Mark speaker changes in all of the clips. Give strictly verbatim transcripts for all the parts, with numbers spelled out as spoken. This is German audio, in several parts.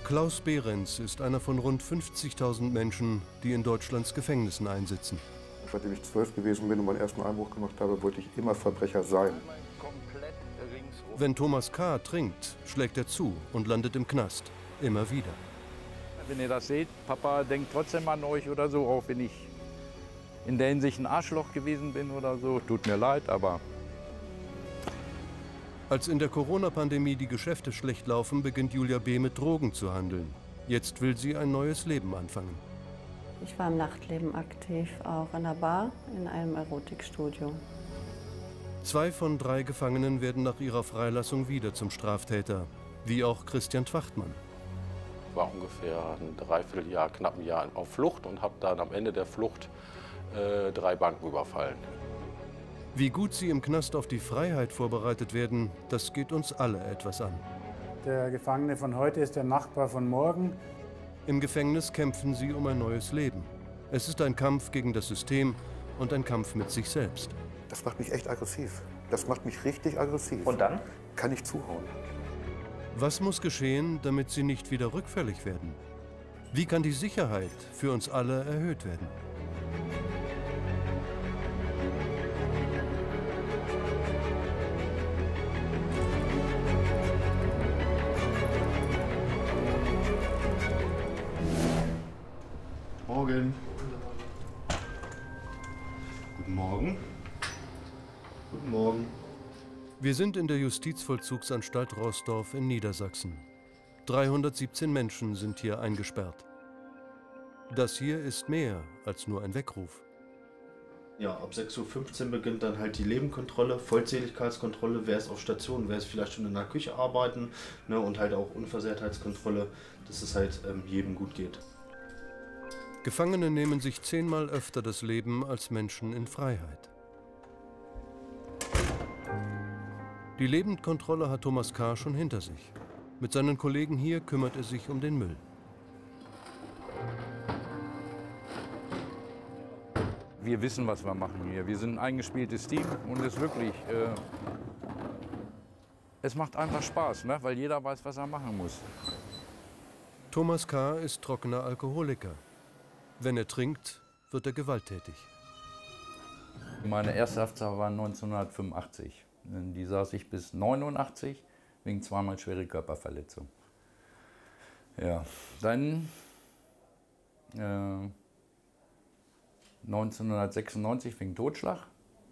Speaker 1: Klaus Behrens ist einer von rund fünfzigtausend Menschen, die in Deutschlands Gefängnissen einsitzen.
Speaker 2: Seitdem ich zwölf gewesen bin und meinen ersten Einbruch gemacht habe, wollte ich immer Verbrecher sein.
Speaker 1: Wenn Thomas K. trinkt, schlägt er zu und landet im Knast. Immer wieder.
Speaker 3: Wenn ihr das seht, Papa denkt trotzdem an euch oder so, auch wenn ich in der Hinsicht ein Arschloch gewesen bin oder so. Tut mir leid, aber...
Speaker 1: Als in der Corona-Pandemie die Geschäfte schlecht laufen, beginnt Julia B. mit Drogen zu handeln. Jetzt will sie ein neues Leben anfangen.
Speaker 4: Ich war im Nachtleben aktiv, auch in einer Bar, in einem Erotikstudio.
Speaker 1: Zwei von drei Gefangenen werden nach ihrer Freilassung wieder zum Straftäter, wie auch Christian Twachtmann.
Speaker 5: Ich war ungefähr ein Dreivierteljahr, knapp ein Jahr auf Flucht und habe dann am Ende der Flucht äh, drei Banken überfallen.
Speaker 1: Wie gut sie im Knast auf die Freiheit vorbereitet werden, das geht uns alle etwas an.
Speaker 6: Der Gefangene von heute ist der Nachbar von morgen.
Speaker 1: Im Gefängnis kämpfen sie um ein neues Leben. Es ist ein Kampf gegen das System und ein Kampf mit sich selbst.
Speaker 2: Das macht mich echt aggressiv. Das macht mich richtig aggressiv.
Speaker 7: Und dann?
Speaker 2: Kann ich zuhauen.
Speaker 1: Was muss geschehen, damit sie nicht wieder rückfällig werden? Wie kann die Sicherheit für uns alle erhöht werden?
Speaker 8: Morgen. Guten Morgen. Guten Morgen.
Speaker 1: Wir sind in der Justizvollzugsanstalt Roßdorf in Niedersachsen. dreihundertsiebzehn Menschen sind hier eingesperrt. Das hier ist mehr als nur ein Weckruf.
Speaker 8: Ja, ab sechs Uhr fünfzehn beginnt dann halt die Lebenkontrolle, Vollzähligkeitskontrolle, wer ist auf Station, wer ist vielleicht schon in der Küche arbeiten, ne, und halt auch Unversehrtheitskontrolle, dass es halt ähm, jedem gut geht.
Speaker 1: Gefangene nehmen sich zehnmal öfter das Leben als Menschen in Freiheit. Die Lebendkontrolle hat Thomas K. schon hinter sich. Mit seinen Kollegen hier kümmert er sich um den Müll.
Speaker 3: Wir wissen, was wir machen hier. Wir sind ein eingespieltes Team und es ist wirklich... Äh, es macht einfach Spaß, ne? Weil jeder weiß, was er machen muss.
Speaker 1: Thomas K. ist trockener Alkoholiker. Wenn er trinkt, wird er gewalttätig.
Speaker 3: Meine erste Haftsache war neunzehnhundertfünfundachtzig. Die saß ich bis neunundachtzig wegen zweimal schwere Körperverletzung. Ja, dann äh, neunzehnhundertsechsundneunzig wegen Totschlag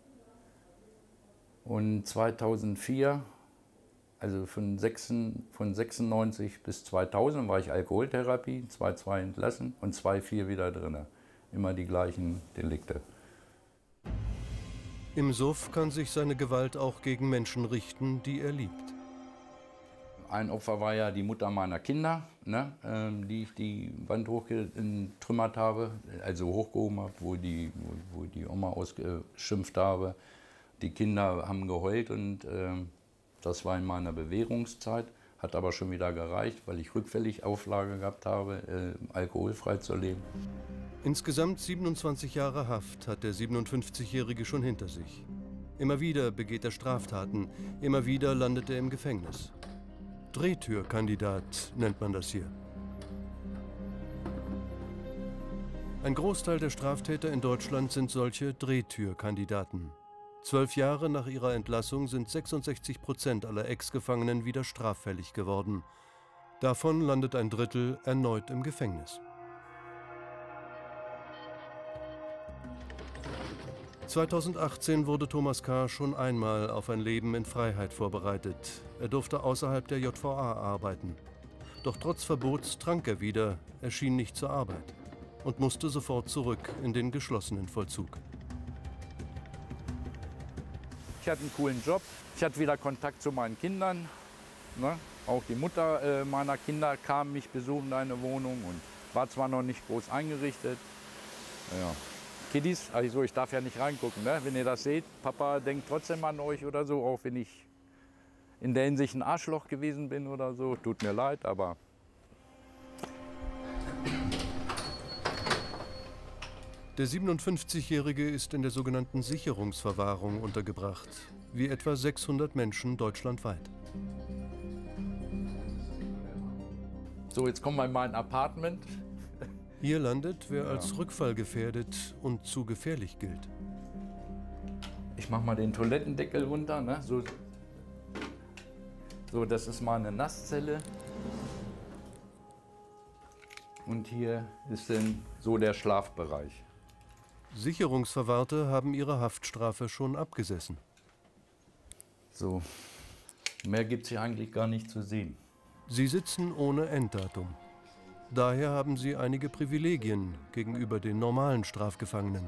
Speaker 3: und zweitausendvier, also von, von sechsundneunzig bis zweitausend war ich Alkoholtherapie, zwei Komma zwei entlassen und zwei Komma vier wieder drin. Immer die gleichen Delikte.
Speaker 1: Im Suff kann sich seine Gewalt auch gegen Menschen richten, die er liebt.
Speaker 3: Ein Opfer war ja die Mutter meiner Kinder, ne, ähm, die ich die Wand hochgetrümmert habe, also hochgehoben habe, wo die, wo, wo die Oma ausgeschimpft habe. Die Kinder haben geheult und ähm, das war in meiner Bewährungszeit, hat aber schon wieder gereicht, weil ich rückfällig Auflage gehabt habe, äh, alkoholfrei zu leben.
Speaker 1: Insgesamt siebenundzwanzig Jahre Haft hat der siebenundfünfzigjährige schon hinter sich. Immer wieder begeht er Straftaten, immer wieder landet er im Gefängnis. Drehtürkandidat nennt man das hier. Ein Großteil der Straftäter in Deutschland sind solche Drehtürkandidaten. Zwölf Jahre nach ihrer Entlassung sind sechsundsechzig Prozent aller Ex-Gefangenen wieder straffällig geworden. Davon landet ein Drittel erneut im Gefängnis. zweitausendachtzehn wurde Thomas K. schon einmal auf ein Leben in Freiheit vorbereitet. Er durfte außerhalb der J V A arbeiten. Doch trotz Verbots trank er wieder, erschien nicht zur Arbeit und musste sofort zurück in den geschlossenen Vollzug.
Speaker 3: Ich hatte einen coolen Job, ich hatte wieder Kontakt zu meinen Kindern. Ne? Auch die Mutter äh, meiner Kinder kam mich besuchen in eine Wohnung und war zwar noch nicht groß eingerichtet. Ja. Kiddies, also ich darf ja nicht reingucken, ne? Wenn ihr das seht, Papa denkt trotzdem an euch oder so, auch wenn ich in der Hinsicht ein Arschloch gewesen bin oder so, tut mir leid, aber...
Speaker 1: Der siebenundfünfzigjährige ist in der sogenannten Sicherungsverwahrung untergebracht, wie etwa sechshundert Menschen deutschlandweit.
Speaker 3: So, jetzt kommen wir in mein Apartment.
Speaker 1: Hier landet, wer als rückfallgefährdet und zu gefährlich gilt.
Speaker 3: Ich mache mal den Toilettendeckel runter. Ne? So, so, das ist mal eine Nasszelle. Und hier ist dann so der Schlafbereich.
Speaker 1: Sicherungsverwahrte haben ihre Haftstrafe schon abgesessen.
Speaker 3: So, mehr gibt es hier eigentlich gar nicht zu sehen.
Speaker 1: Sie sitzen ohne Enddatum. Daher haben sie einige Privilegien gegenüber den normalen Strafgefangenen.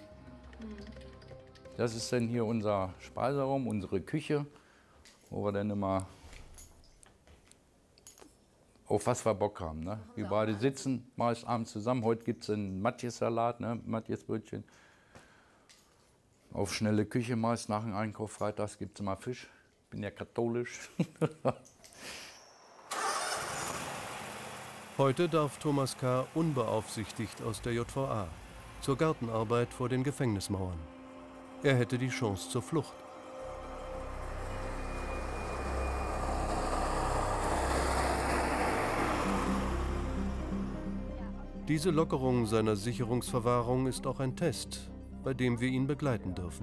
Speaker 3: Das ist dann hier unser Speiseraum, unsere Küche, wo wir dann immer auf was wir Bock haben. Ne? Wir beide sitzen meist abends zusammen. Heute gibt es einen Matjes-Salat, ne? Matjes-Brötchen. Auf schnelle Küche meist nach dem Einkauf. Freitags gibt es immer Fisch. Ich bin ja katholisch.
Speaker 1: Heute darf Thomas K. unbeaufsichtigt aus der J V A zur Gartenarbeit vor den Gefängnismauern. Er hätte die Chance zur Flucht. Diese Lockerung seiner Sicherungsverwahrung ist auch ein Test, bei dem wir ihn begleiten dürfen.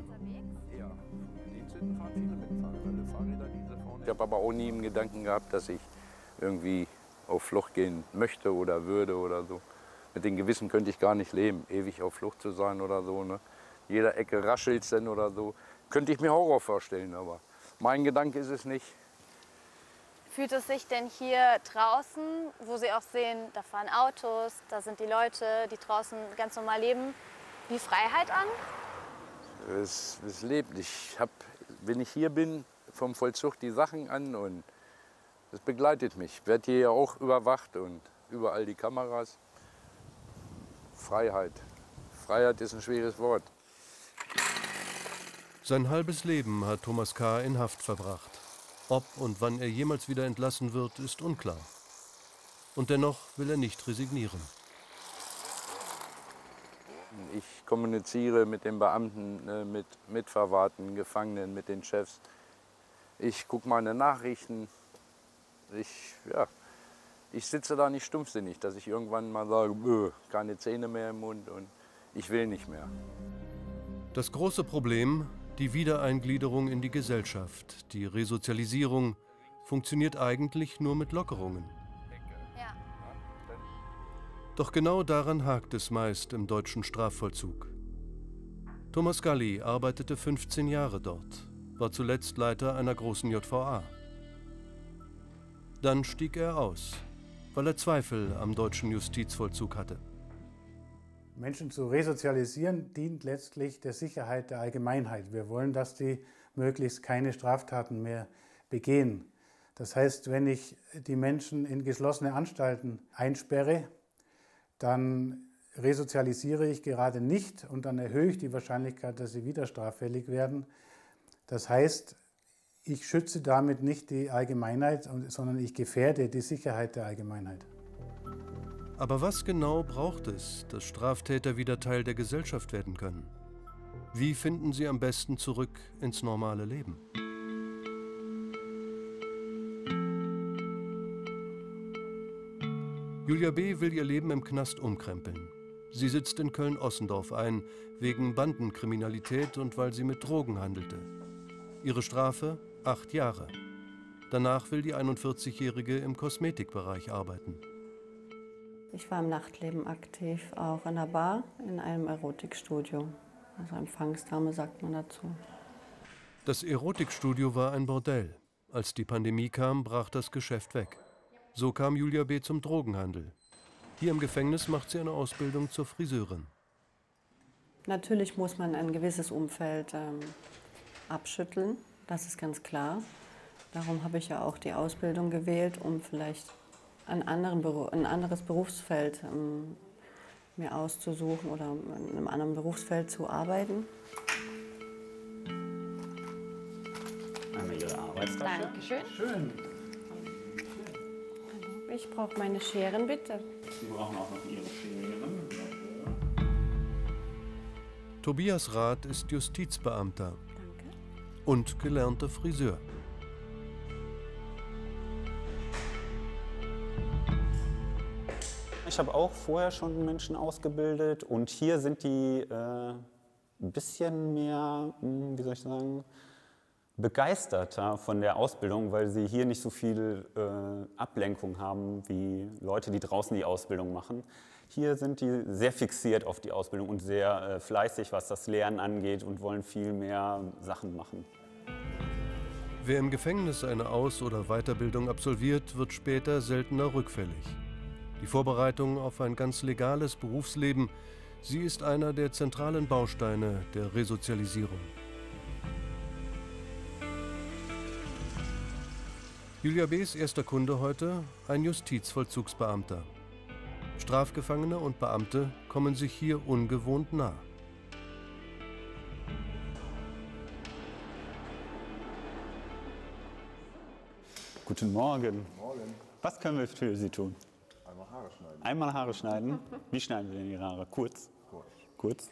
Speaker 3: Ich habe aber auch nie im Gedanken gehabt, dass ich irgendwie auf Flucht gehen möchte oder würde oder so. Mit dem Gewissen könnte ich gar nicht leben, ewig auf Flucht zu sein oder so. Ne? Jeder Ecke raschelt es denn oder so. Könnte ich mir Horror vorstellen, aber mein Gedanke ist es nicht.
Speaker 7: Fühlt es sich denn hier draußen, wo Sie auch sehen, da fahren Autos, da sind die Leute, die draußen ganz normal leben, wie Freiheit an?
Speaker 3: Es, es lebt. Ich habe, wenn ich hier bin, vom Vollzug die Sachen an und das begleitet mich. Ich werde hier auch überwacht und überall die Kameras. Freiheit. Freiheit ist ein schweres Wort.
Speaker 1: Sein halbes Leben hat Thomas K. in Haft verbracht. Ob und wann er jemals wieder entlassen wird, ist unklar. Und dennoch will er nicht resignieren.
Speaker 3: Ich kommuniziere mit den Beamten, mit Mitverwahrten, Gefangenen, mit den Chefs. Ich gucke meine Nachrichten. Ich, ja, ich sitze da nicht stumpfsinnig, dass ich irgendwann mal sage, keine Zähne mehr im Mund und ich will nicht mehr.
Speaker 1: Das große Problem: die Wiedereingliederung in die Gesellschaft, die Resozialisierung, funktioniert eigentlich nur mit Lockerungen.
Speaker 7: Ja.
Speaker 1: Doch genau daran hakt es meist im deutschen Strafvollzug. Thomas Galli arbeitete fünfzehn Jahre dort, war zuletzt Leiter einer großen J V A. Dann stieg er aus, weil er Zweifel am deutschen Justizvollzug hatte.
Speaker 6: Menschen zu resozialisieren dient letztlich der Sicherheit der Allgemeinheit. Wir wollen, dass die möglichst keine Straftaten mehr begehen. Das heißt, wenn ich die Menschen in geschlossene Anstalten einsperre, dann resozialisiere ich gerade nicht und dann erhöhe ich die Wahrscheinlichkeit, dass sie wieder straffällig werden. Das heißt, ich schütze damit nicht die Allgemeinheit, sondern ich gefährde die Sicherheit der Allgemeinheit.
Speaker 1: Aber was genau braucht es, dass Straftäter wieder Teil der Gesellschaft werden können? Wie finden sie am besten zurück ins normale Leben? Julia B. will ihr Leben im Knast umkrempeln. Sie sitzt in Köln-Ossendorf ein, wegen Bandenkriminalität und weil sie mit Drogen handelte. Ihre Strafe? Acht Jahre. Danach will die einundvierzigjährige im Kosmetikbereich arbeiten.
Speaker 4: Ich war im Nachtleben aktiv, auch in der Bar, in einem Erotikstudio. Also Empfangsdame sagt man dazu.
Speaker 1: Das Erotikstudio war ein Bordell. Als die Pandemie kam, brach das Geschäft weg. So kam Julia B. zum Drogenhandel. Hier im Gefängnis macht sie eine Ausbildung zur Friseurin.
Speaker 4: Natürlich muss man ein gewisses Umfeld ähm, abschütteln, das ist ganz klar. Darum habe ich ja auch die Ausbildung gewählt, um vielleicht ein, anderen Beru ein anderes Berufsfeld ähm, mir auszusuchen oder in einem anderen Berufsfeld zu arbeiten.
Speaker 9: Einmal Ihre Arbeitstasche.
Speaker 7: Dankeschön.
Speaker 6: Schön.
Speaker 4: Ich brauche meine Scheren, bitte.
Speaker 9: Sie brauchen auch noch Ihre Scheren.
Speaker 1: Tobias Rath ist Justizbeamter
Speaker 4: Danke.
Speaker 1: und gelernter Friseur.
Speaker 9: ich habe auch vorher schon Menschen ausgebildet und hier sind die äh, ein bisschen mehr, wie soll ich sagen, begeisterter von der Ausbildung, weil sie hier nicht so viel äh, Ablenkung haben wie Leute, die draußen die Ausbildung machen. Hier sind die sehr fixiert auf die Ausbildung und sehr äh, fleißig, was das Lernen angeht und wollen viel mehr Sachen machen.
Speaker 1: Wer im Gefängnis eine Aus- oder Weiterbildung absolviert, wird später seltener rückfällig. Die Vorbereitung auf ein ganz legales Berufsleben, sie ist einer der zentralen Bausteine der Resozialisierung. Julia B.'s erster Kunde heute, ein Justizvollzugsbeamter. Strafgefangene und Beamte kommen sich hier ungewohnt nah.
Speaker 9: Guten Morgen.
Speaker 2: Morgen.
Speaker 9: Was können wir für Sie tun?
Speaker 2: Einmal Haare schneiden.
Speaker 9: Einmal Haare schneiden. Wie schneiden wir denn Ihre Haare? Kurz?
Speaker 2: Kurz.
Speaker 9: Kurz.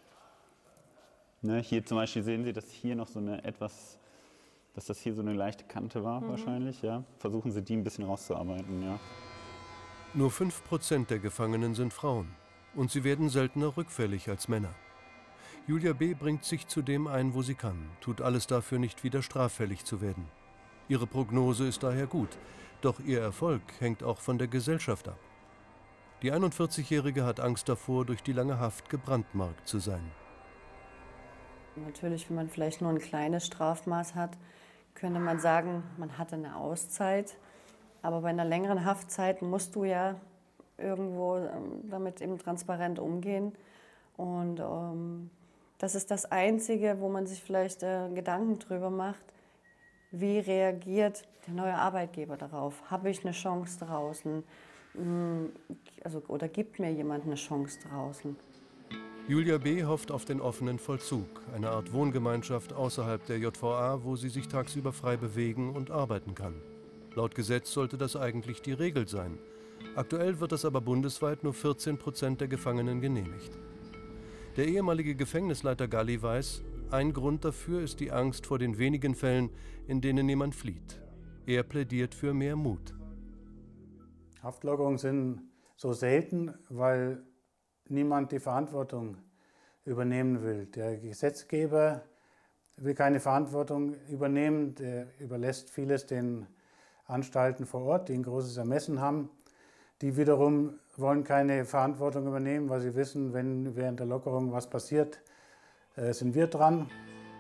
Speaker 9: Ne, hier zum Beispiel sehen Sie, dass hier noch so eine etwas, dass das hier so eine leichte Kante war mhm. wahrscheinlich. Ja. Versuchen Sie die ein bisschen rauszuarbeiten. Ja.
Speaker 1: Nur fünf Prozent der Gefangenen sind Frauen und sie werden seltener rückfällig als Männer. Julia B. bringt sich zu dem ein, wo sie kann, tut alles dafür, nicht wieder straffällig zu werden. Ihre Prognose ist daher gut, doch ihr Erfolg hängt auch von der Gesellschaft ab. Die einundvierzigjährige hat Angst davor, durch die lange Haft gebrandmarkt zu sein.
Speaker 4: Natürlich, wenn man vielleicht nur ein kleines Strafmaß hat, könnte man sagen, man hatte eine Auszeit. Aber bei einer längeren Haftzeit musst du ja irgendwo damit eben transparent umgehen. Und ähm, das ist das Einzige, wo man sich vielleicht äh, Gedanken drüber macht, wie reagiert der neue Arbeitgeber darauf? Habe ich eine Chance draußen? Also, oder gibt mir jemand eine Chance draußen?
Speaker 1: Julia B. hofft auf den offenen Vollzug, eine Art Wohngemeinschaft außerhalb der J V A, wo sie sich tagsüber frei bewegen und arbeiten kann. Laut Gesetz sollte das eigentlich die Regel sein. Aktuell wird das aber bundesweit nur vierzehn Prozent der Gefangenen genehmigt. Der ehemalige Gefängnisleiter Galli weiß, ein Grund dafür ist die Angst vor den wenigen Fällen, in denen jemand flieht. Er plädiert für mehr Mut.
Speaker 6: Haftlockerungen sind so selten, weil niemand die Verantwortung übernehmen will. Der Gesetzgeber will keine Verantwortung übernehmen, der überlässt vieles den Anstalten vor Ort, die ein großes Ermessen haben. Die wiederum wollen keine Verantwortung übernehmen, weil sie wissen, wenn während der Lockerung was passiert, äh, sind wir dran.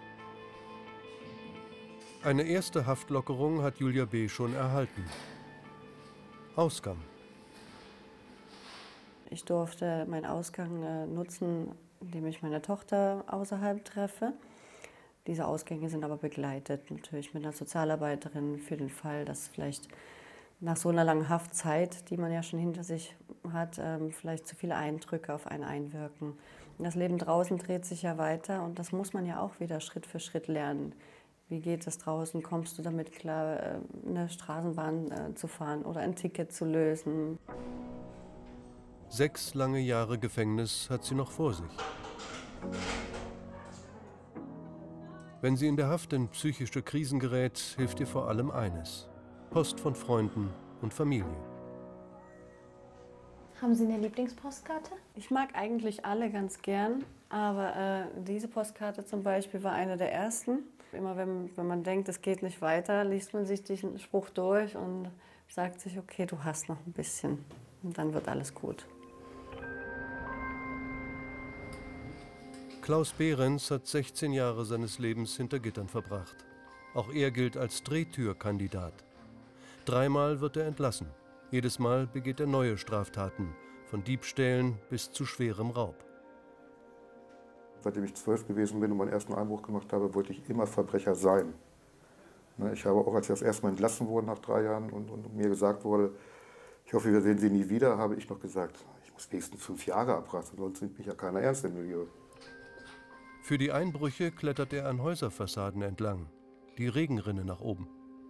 Speaker 1: Eine erste Haftlockerung hat Julia B. schon erhalten. Ausgang.
Speaker 4: Ich durfte meinen Ausgang äh, nutzen, indem ich meine Tochter außerhalb treffe. Diese Ausgänge sind aber begleitet natürlich mit einer Sozialarbeiterin für den Fall, dass vielleicht nach so einer langen Haftzeit, die man ja schon hinter sich hat, ähm, vielleicht zu viele Eindrücke auf einen einwirken. Das Leben draußen dreht sich ja weiter und das muss man ja auch wieder Schritt für Schritt lernen. Wie geht es draußen? Kommst du damit klar, äh, eine Straßenbahn äh, zu fahren oder ein Ticket zu lösen?
Speaker 1: Sechs lange Jahre Gefängnis hat sie noch vor sich. Wenn sie in der Haft in psychische Krisen gerät, hilft ihr vor allem eines: Post von Freunden und Familie.
Speaker 7: Haben Sie eine Lieblingspostkarte?
Speaker 4: Ich mag eigentlich alle ganz gern, aber äh, diese Postkarte zum Beispiel war eine der ersten. Immer wenn, wenn man denkt, es geht nicht weiter, liest man sich diesen Spruch durch und sagt sich, okay, du hast noch ein bisschen und dann wird alles gut.
Speaker 1: Klaus Behrens hat sechzehn Jahre seines Lebens hinter Gittern verbracht. Auch er gilt als Drehtürkandidat. Dreimal wird er entlassen. Jedes Mal begeht er neue Straftaten, von Diebstählen bis zu schwerem Raub.
Speaker 2: Seitdem ich zwölf gewesen bin und meinen ersten Einbruch gemacht habe, wollte ich immer Verbrecher sein. Ich habe auch, als ich das erste Mal entlassen wurde nach drei Jahren und, und mir gesagt wurde, ich hoffe, wir sehen Sie nie wieder, habe ich noch gesagt, ich muss wenigstens fünf Jahre abreißen, sonst nimmt mich ja keiner ernst im Milieu.
Speaker 1: Für die Einbrüche klettert er an Häuserfassaden entlang, die Regenrinne nach oben.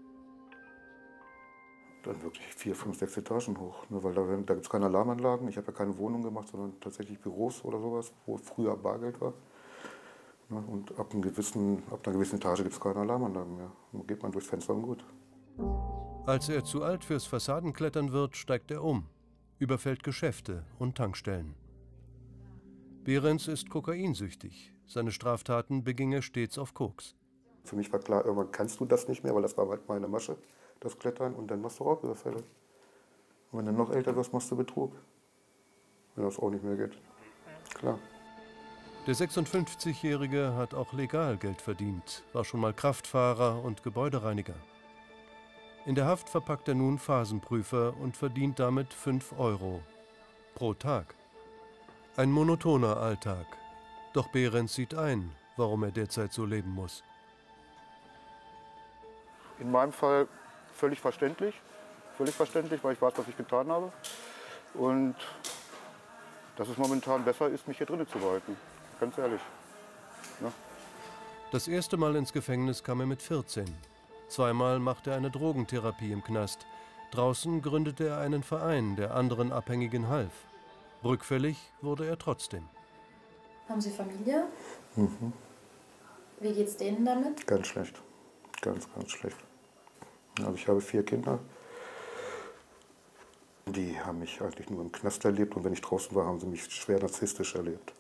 Speaker 2: Dann wirklich vier, fünf, sechs Etagen hoch, ne, weil da, da gibt es keine Alarmanlagen. Ich habe ja keine Wohnung gemacht, sondern tatsächlich Büros oder sowas, wo früher Bargeld war. Ne, und ab, einem gewissen, ab einer gewissen Etage gibt es keine Alarmanlagen mehr. Dann geht man durchs Fenster und gut.
Speaker 1: Als er zu alt fürs Fassadenklettern wird, steigt er um. überfällt Geschäfte und Tankstellen. Behrens ist kokainsüchtig. Seine Straftaten beging er stets auf Koks.
Speaker 2: Für mich war klar, irgendwann kannst du das nicht mehr, weil das war halt meine Masche, das Klettern. Und dann machst du Raubüberfälle. Und wenn du noch älter wirst, machst du Betrug. Wenn das auch nicht mehr geht. Klar.
Speaker 1: Der sechsundfünfzigjährige hat auch legal Geld verdient, war schon mal Kraftfahrer und Gebäudereiniger. In der Haft verpackt er nun Phasenprüfer und verdient damit fünf Euro pro Tag. Ein monotoner Alltag. Doch Behrens sieht ein, warum er derzeit so leben muss.
Speaker 2: In meinem Fall völlig verständlich. Völlig verständlich, weil ich weiß, was ich getan habe. Und dass es momentan besser ist, mich hier drinnen zu behalten. Ganz ehrlich. Ja.
Speaker 1: Das erste Mal ins Gefängnis kam er mit vierzehn. Zweimal machte er eine Drogentherapie im Knast. Draußen gründete er einen Verein, der anderen Abhängigen half. Rückfällig wurde er trotzdem.
Speaker 10: Haben Sie Familie?
Speaker 2: Mhm.
Speaker 10: Wie geht's denen damit?
Speaker 2: Ganz schlecht. Ganz, ganz schlecht. Also ich habe vier Kinder. Die haben mich eigentlich nur im Knast erlebt und wenn ich draußen war, haben sie mich schwer narzisstisch erlebt.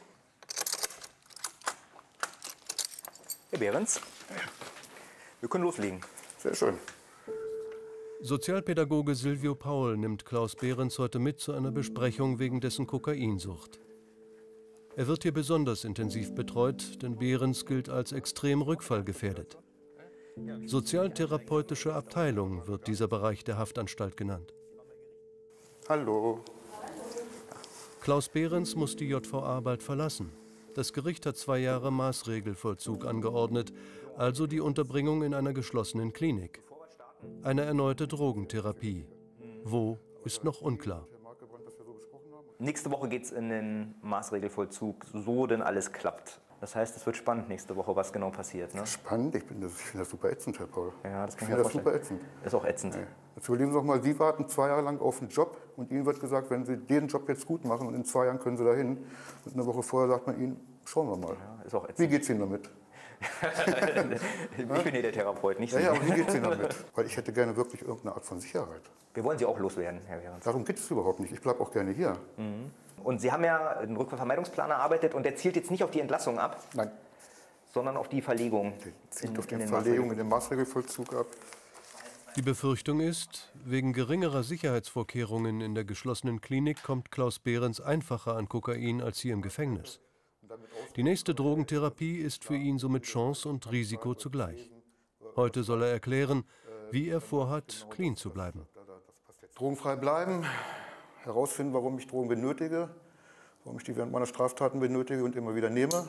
Speaker 11: Herr Behrens, wir können loslegen.
Speaker 2: Sehr schön.
Speaker 1: Sozialpädagoge Silvio Paul nimmt Klaus Behrens heute mit zu einer Besprechung wegen dessen Kokainsucht. Er wird hier besonders intensiv betreut, denn Behrens gilt als extrem rückfallgefährdet. Sozialtherapeutische Abteilung wird dieser Bereich der Haftanstalt genannt.
Speaker 2: Hallo.
Speaker 1: Klaus Behrens muss die J V A bald verlassen. Das Gericht hat zwei Jahre Maßregelvollzug angeordnet, also die Unterbringung in einer geschlossenen Klinik. Eine erneute Drogentherapie. Wo, ist noch unklar.
Speaker 11: Nächste Woche geht es in den Maßregelvollzug, so denn alles klappt. Das heißt, es wird spannend nächste Woche, was genau passiert. Ne?
Speaker 2: Spannend? Ich, bin das, ich finde das super ätzend, Herr Paul.
Speaker 11: Ja, das kann
Speaker 2: ich finde das super ätzend.
Speaker 11: Das ist auch ätzend.
Speaker 2: Nee. Jetzt überlegen Sie doch mal, Sie warten zwei Jahre lang auf einen Job und Ihnen wird gesagt, wenn Sie den Job jetzt gut machen und in zwei Jahren können Sie dahin. Und eine Woche vorher sagt man Ihnen, schauen wir mal.
Speaker 11: Ja, ist auch ätzend.
Speaker 2: Wie geht es Ihnen damit?
Speaker 11: Ich bin hier der Therapeut, nicht Sie.
Speaker 2: Ja, ja, aber wie geht es Ihnen damit? Weil ich hätte gerne wirklich irgendeine Art von Sicherheit.
Speaker 11: Wir wollen Sie auch loswerden, Herr Behrens.
Speaker 2: Darum geht es überhaupt nicht. Ich bleibe auch gerne hier.
Speaker 11: Mhm. Und Sie haben ja einen Rückfallvermeidungsplan erarbeitet und der zielt jetzt nicht auf die Entlassung ab?
Speaker 2: Nein.
Speaker 11: Sondern auf die Verlegung.
Speaker 2: Der zielt
Speaker 11: in,
Speaker 2: auf die
Speaker 11: in
Speaker 2: Verlegung in den Maßregelvollzug ab.
Speaker 1: Die Befürchtung ist, wegen geringerer Sicherheitsvorkehrungen in der geschlossenen Klinik kommt Klaus Behrens einfacher an Kokain als hier im Gefängnis. Die nächste Drogentherapie ist für ihn somit Chance und Risiko zugleich. Heute soll er erklären, wie er vorhat, clean zu bleiben.
Speaker 2: Drogenfrei bleiben, herausfinden, warum ich Drogen benötige, warum ich die während meiner Straftaten benötige und immer wieder nehme.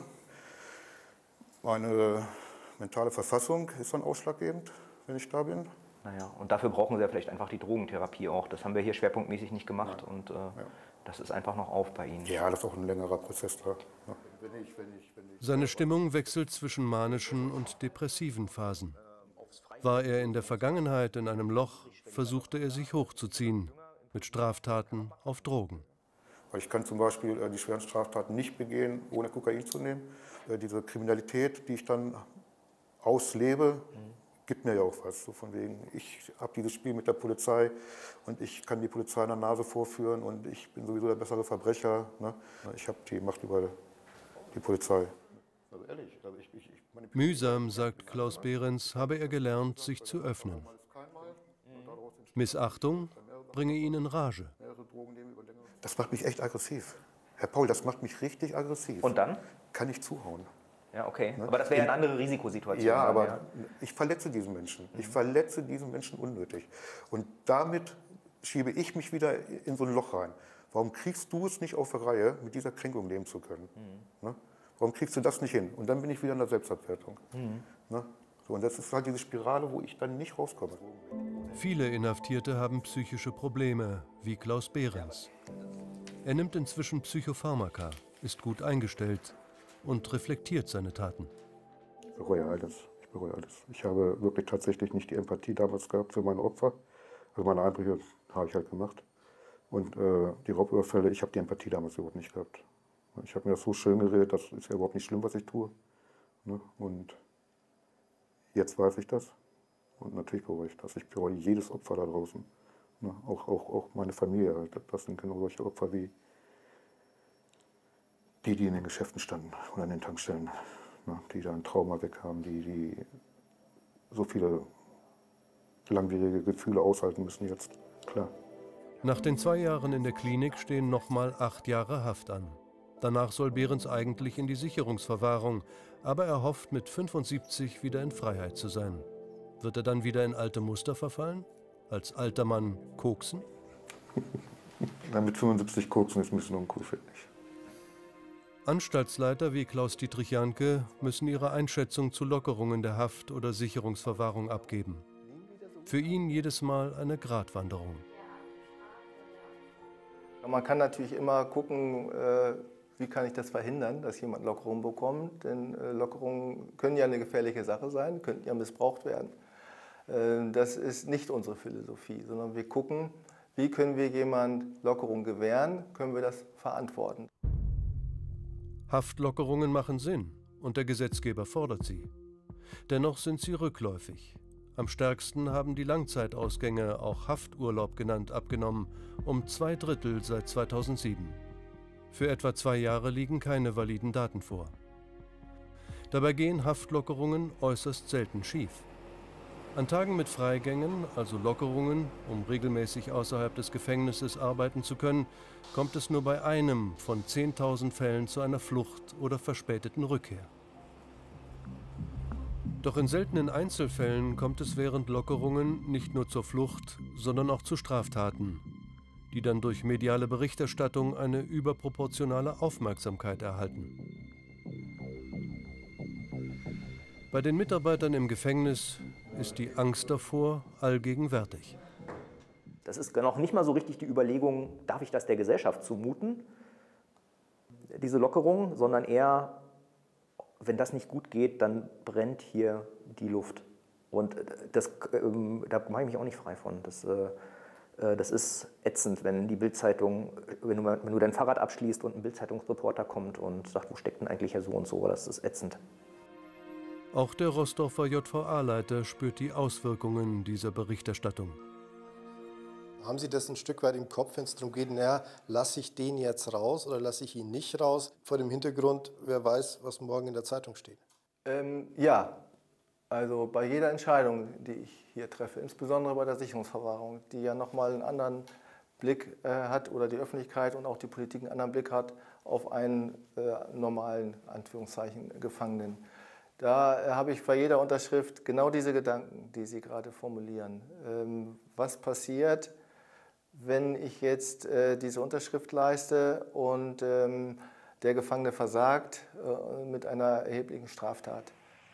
Speaker 2: Meine mentale Verfassung ist dann ausschlaggebend, wenn ich da bin.
Speaker 11: Naja, und dafür brauchen Sie ja vielleicht einfach die Drogentherapie auch. Das haben wir hier schwerpunktmäßig nicht gemacht ja. und äh, ja. das ist einfach noch auf bei Ihnen.
Speaker 2: Ja, das ist auch ein längerer Prozess da. Ja.
Speaker 1: Seine Stimmung wechselt zwischen manischen und depressiven Phasen. War er in der Vergangenheit in einem Loch, versuchte er sich hochzuziehen, mit Straftaten auf Drogen.
Speaker 2: Ich kann zum Beispiel äh, die schweren Straftaten nicht begehen, ohne Kokain zu nehmen. Äh, diese Kriminalität, die ich dann auslebe, mhm. gibt mir ja auch was. So von wegen, ich habe dieses Spiel mit der Polizei und ich kann die Polizei an der Nase vorführen und ich bin sowieso der bessere Verbrecher. Ne? Ich habe die Macht über die Polizei. Also ehrlich, also ich, ich, ich
Speaker 1: Mühsam, sagt Klaus Behrens, habe er gelernt, sich zu öffnen. Missachtung bringe ihn in Rage.
Speaker 2: Das macht mich echt aggressiv. Herr Paul, das macht mich richtig aggressiv.
Speaker 11: Und dann?
Speaker 2: Kann ich zuhauen.
Speaker 11: Ja, okay. Ne? Aber das wäre ja eine andere Risikosituation.
Speaker 2: Ja, aber ja. ich verletze diesen Menschen. Ich verletze diesen Menschen unnötig. Und damit schiebe ich mich wieder in so ein Loch rein. Warum kriegst du es nicht auf die Reihe, mit dieser Kränkung leben zu können? Mhm. Ne? Warum kriegst du das nicht hin? Und dann bin ich wieder in der Selbstabwertung. Mhm. Ne? So, und das ist halt diese Spirale, wo ich dann nicht rauskomme.
Speaker 1: Viele Inhaftierte haben psychische Probleme, wie Klaus Behrens. Er nimmt inzwischen Psychopharmaka, ist gut eingestellt und reflektiert seine Taten.
Speaker 2: Ich bereue alles. Ich bereue alles. Ich habe wirklich tatsächlich nicht die Empathie damals gehabt für meine Opfer. Also meine Einbrüche habe ich halt gemacht. Und äh, die Raubüberfälle, ich habe die Empathie damals überhaupt nicht gehabt. Ich habe mir das so schön geredet, das ist ja überhaupt nicht schlimm, was ich tue. Ne? Und jetzt weiß ich das. Und natürlich bereue ich das. Ich bereue jedes Opfer da draußen. Ne? Auch, auch, auch meine Familie, das sind genau solche Opfer wie die, die in den Geschäften standen oder an den Tankstellen, ne? Die da ein Trauma weg haben, die, die so viele langwierige Gefühle aushalten müssen jetzt, klar.
Speaker 1: Nach den zwei Jahren in der Klinik stehen nochmal acht Jahre Haft an. Danach soll Behrens eigentlich in die Sicherungsverwahrung, aber er hofft, mit fünfundsiebzig wieder in Freiheit zu sein. Wird er dann wieder in alte Muster verfallen? Als alter Mann koksen?
Speaker 2: Ja, mit fünfundsiebzig koksen ist ein bisschen uncool, finde ich.
Speaker 1: Anstaltsleiter wie Klaus-Dietrich Jahnke müssen ihre Einschätzung zu Lockerungen der Haft- oder Sicherungsverwahrung abgeben. Für ihn jedes Mal eine Gratwanderung.
Speaker 12: Man kann natürlich immer gucken, äh, wie kann ich das verhindern, dass jemand Lockerung bekommt. Denn äh, Lockerungen können ja eine gefährliche Sache sein, könnten ja missbraucht werden. Äh, das ist nicht unsere Philosophie, sondern wir gucken, wie können wir jemand Lockerung gewähren, können wir das verantworten.
Speaker 1: Haftlockerungen machen Sinn und der Gesetzgeber fordert sie. Dennoch sind sie rückläufig. Am stärksten haben die Langzeitausgänge, auch Hafturlaub genannt, abgenommen, um zwei Drittel seit zweitausendsieben. Für etwa zwei Jahre liegen keine validen Daten vor. Dabei gehen Haftlockerungen äußerst selten schief. An Tagen mit Freigängen, also Lockerungen, um regelmäßig außerhalb des Gefängnisses arbeiten zu können, kommt es nur bei einem von zehntausend Fällen zu einer Flucht oder verspäteten Rückkehr. Doch in seltenen Einzelfällen kommt es während Lockerungen nicht nur zur Flucht, sondern auch zu Straftaten, die dann durch mediale Berichterstattung eine überproportionale Aufmerksamkeit erhalten. Bei den Mitarbeitern im Gefängnis ist die Angst davor allgegenwärtig.
Speaker 11: Das ist noch nicht mal so richtig die Überlegung, darf ich das der Gesellschaft zumuten, diese Lockerung, sondern eher, wenn das nicht gut geht, dann brennt hier die Luft. Und das, ähm, da mache ich mich auch nicht frei von. Das, äh, das ist ätzend, wenn die Bildzeitung, wenn du, wenn du dein Fahrrad abschließt und ein Bildzeitungsreporter kommt und sagt, wo steckt denn eigentlich Herr so und so, das ist ätzend.
Speaker 1: Auch der Roßdorfer J V A-Leiter spürt die Auswirkungen dieser Berichterstattung.
Speaker 13: Haben Sie das ein Stück weit im Kopf, wenn es darum geht, naja, lasse ich den jetzt raus oder lasse ich ihn nicht raus? Vor dem Hintergrund, wer weiß, was morgen in der Zeitung steht.
Speaker 12: Ähm, ja, also bei jeder Entscheidung, die ich hier treffe, insbesondere bei der Sicherungsverwahrung, die ja nochmal einen anderen Blick äh, hat oder die Öffentlichkeit und auch die Politik einen anderen Blick hat auf einen äh, normalen, Anführungszeichen, Gefangenen. Da äh, habe ich bei jeder Unterschrift genau diese Gedanken, die Sie gerade formulieren. Ähm, was passiert, wenn ich jetzt äh, diese Unterschrift leiste und ähm, der Gefangene versagt äh, mit einer erheblichen Straftat?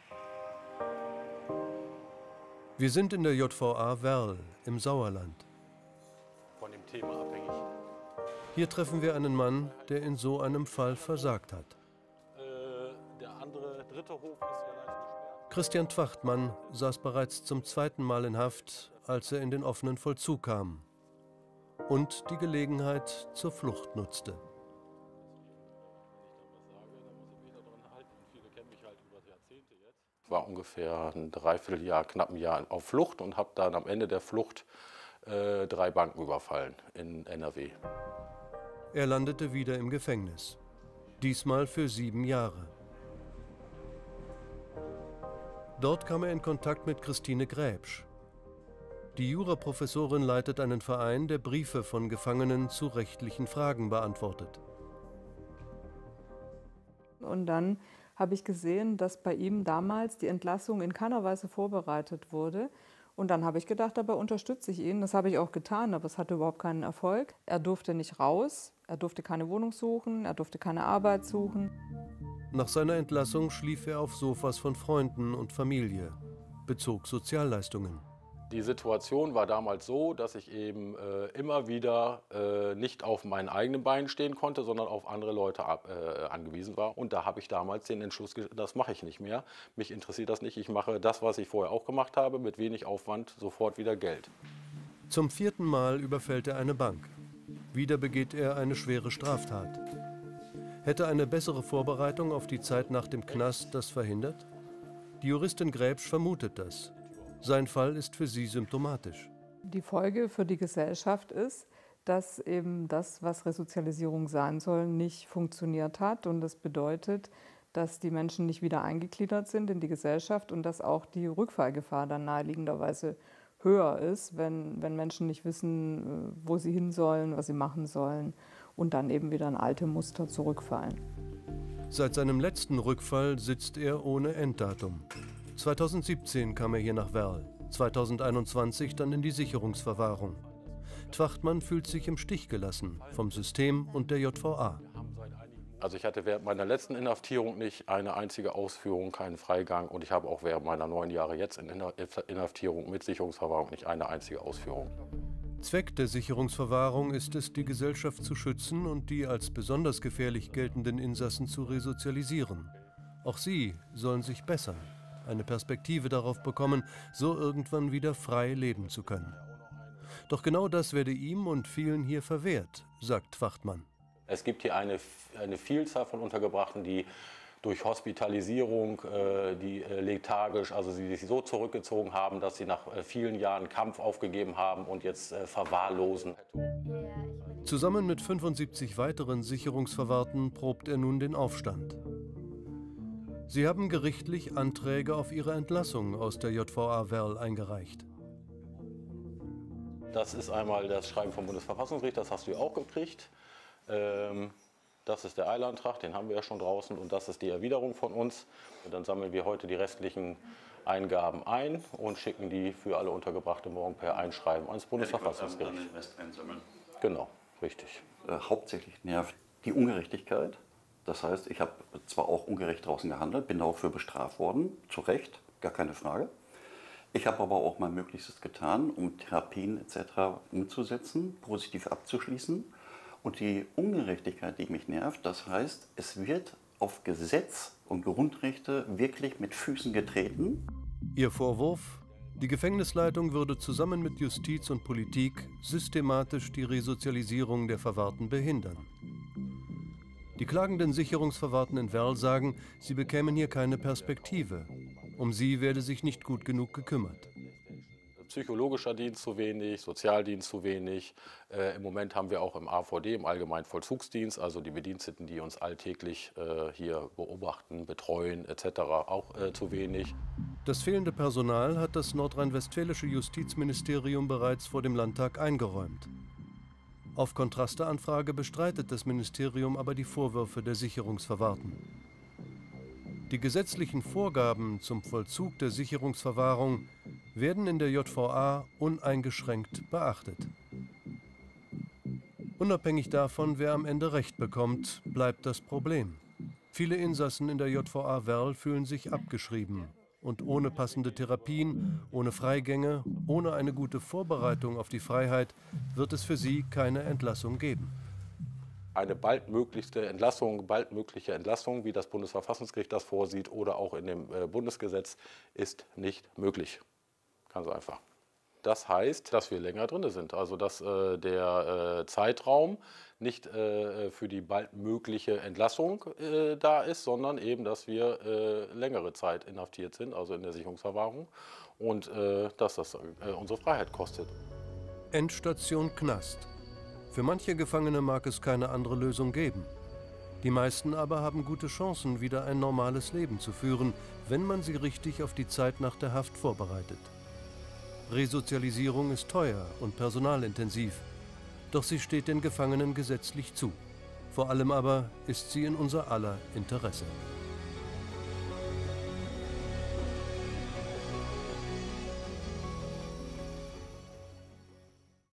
Speaker 1: Wir sind in der J V A Werl im Sauerland.
Speaker 5: Von dem Thema abhängig.
Speaker 1: Hier treffen wir einen Mann, der in so einem Fall versagt hat.
Speaker 5: Äh, der andere, dritte Hof ist ja leicht gesperrt.
Speaker 1: Christian Twachtmann saß bereits zum zweiten Mal in Haft, als er in den offenen Vollzug kam und die Gelegenheit zur Flucht nutzte.
Speaker 5: Ich war ungefähr ein Dreivierteljahr, knapp ein Jahr auf Flucht und habe dann am Ende der Flucht äh, drei Banken überfallen in N R W.
Speaker 1: Er landete wieder im Gefängnis, diesmal für sieben Jahre. Dort kam er in Kontakt mit Christine Gräbsch. Die Juraprofessorin leitet einen Verein, der Briefe von Gefangenen zu rechtlichen Fragen beantwortet.
Speaker 14: Und dann habe ich gesehen, dass bei ihm damals die Entlassung in keiner Weise vorbereitet wurde. Und dann habe ich gedacht, dabei unterstütze ich ihn. Das habe ich auch getan, aber es hatte überhaupt keinen Erfolg. Er durfte nicht raus, er durfte keine Wohnung suchen, er durfte keine Arbeit suchen.
Speaker 1: Nach seiner Entlassung schlief er auf Sofas von Freunden und Familie, bezog Sozialleistungen.
Speaker 5: Die Situation war damals so, dass ich eben äh, immer wieder äh, nicht auf meinen eigenen Beinen stehen konnte, sondern auf andere Leute ab, äh, angewiesen war. Und da habe ich damals den Entschluss, das mache ich nicht mehr. Mich interessiert das nicht. Ich mache das, was ich vorher auch gemacht habe, mit wenig Aufwand sofort wieder Geld.
Speaker 1: Zum vierten Mal überfällt er eine Bank. Wieder begeht er eine schwere Straftat. Hätte eine bessere Vorbereitung auf die Zeit nach dem Knast das verhindert? Die Juristin Gräbsch vermutet das. Sein Fall ist für sie symptomatisch.
Speaker 14: Die Folge für die Gesellschaft ist, dass eben das, was Resozialisierung sein soll, nicht funktioniert hat. Und das bedeutet, dass die Menschen nicht wieder eingegliedert sind in die Gesellschaft und dass auch die Rückfallgefahr dann naheliegenderweise höher ist, wenn, wenn Menschen nicht wissen, wo sie hin sollen, was sie machen sollen und dann eben wieder in alte Muster zurückfallen.
Speaker 1: Seit seinem letzten Rückfall sitzt er ohne Enddatum. zweitausendsiebzehn kam er hier nach Werl, zweitausendeinundzwanzig dann in die Sicherungsverwahrung. Twachtmann fühlt sich im Stich gelassen vom System und der J V A.
Speaker 5: Also ich hatte während meiner letzten Inhaftierung nicht eine einzige Ausführung, keinen Freigang, und ich habe auch während meiner neun Jahre jetzt in Inhaftierung mit Sicherungsverwahrung nicht eine einzige Ausführung.
Speaker 1: Zweck der Sicherungsverwahrung ist es, die Gesellschaft zu schützen und die als besonders gefährlich geltenden Insassen zu resozialisieren. Auch sie sollen sich bessern, eine Perspektive darauf bekommen, so irgendwann wieder frei leben zu können. Doch genau das werde ihm und vielen hier verwehrt, sagt Twachtmann.
Speaker 5: Es gibt hier eine, eine Vielzahl von Untergebrachten, die durch Hospitalisierung, äh, die äh, lethargisch, also sie sich so zurückgezogen haben, dass sie nach äh, vielen Jahren Kampf aufgegeben haben und jetzt äh, verwahrlosen.
Speaker 1: Zusammen mit fünfundsiebzig weiteren Sicherungsverwahrten probt er nun den Aufstand. Sie haben gerichtlich Anträge auf ihre Entlassung aus der J V A Werl eingereicht.
Speaker 5: Das ist einmal das Schreiben vom Bundesverfassungsgericht, das hast du ja auch gekriegt. Ähm, das ist der Eilantrag, den haben wir ja schon draußen, und das ist die Erwiderung von uns. Und dann sammeln wir heute die restlichen Eingaben ein und schicken die für alle Untergebrachte morgen per Einschreiben ans Bundesverfassungsgericht.
Speaker 15: Ja, die Rest einsammeln.
Speaker 5: Genau, richtig.
Speaker 15: Äh, hauptsächlich nervt die Ungerechtigkeit. Das heißt, ich habe zwar auch ungerecht draußen gehandelt, bin dafür bestraft worden, zu Recht, gar keine Frage. Ich habe aber auch mein Möglichstes getan, um Therapien et cetera umzusetzen, positiv abzuschließen. Und die Ungerechtigkeit, die mich nervt, das heißt, es wird auf Gesetz und Grundrechte wirklich mit Füßen getreten.
Speaker 1: Ihr Vorwurf? Die Gefängnisleitung würde zusammen mit Justiz und Politik systematisch die Resozialisierung der Verwahrten behindern. Die klagenden Sicherungsverwahrten in Werl sagen, sie bekämen hier keine Perspektive. Um sie werde sich nicht gut genug gekümmert.
Speaker 5: Psychologischer Dienst zu wenig, Sozialdienst zu wenig. Äh, Im Moment haben wir auch im A V D, im Allgemeinvollzugsdienst, also die Bediensteten, die uns alltäglich äh, hier beobachten, betreuen et cetera, auch äh, zu wenig.
Speaker 1: Das fehlende Personal hat das nordrhein-westfälische Justizministerium bereits vor dem Landtag eingeräumt. Auf Kontrasteanfrage bestreitet das Ministerium aber die Vorwürfe der Sicherungsverwahrten. Die gesetzlichen Vorgaben zum Vollzug der Sicherungsverwahrung werden in der J V A uneingeschränkt beachtet. Unabhängig davon, wer am Ende Recht bekommt, bleibt das Problem. Viele Insassen in der J V A Werl fühlen sich abgeschrieben. Und ohne passende Therapien, ohne Freigänge, ohne eine gute Vorbereitung auf die Freiheit wird es für sie keine Entlassung geben.
Speaker 5: Eine baldmöglichste Entlassung, baldmögliche Entlassung, wie das Bundesverfassungsgericht das vorsieht oder auch in dem äh, Bundesgesetz, ist nicht möglich. Ganz einfach. Das heißt, dass wir länger drin sind, also dass äh, der äh, Zeitraum nicht äh, für die baldmögliche Entlassung äh, da ist, sondern eben, dass wir äh, längere Zeit inhaftiert sind, also in der Sicherungsverwahrung, und äh, dass das äh, unsere Freiheit kostet.
Speaker 1: Endstation Knast. Für manche Gefangene mag es keine andere Lösung geben. Die meisten aber haben gute Chancen, wieder ein normales Leben zu führen, wenn man sie richtig auf die Zeit nach der Haft vorbereitet. Resozialisierung ist teuer und personalintensiv, doch sie steht den Gefangenen gesetzlich zu. Vor allem aber ist sie in unser aller Interesse.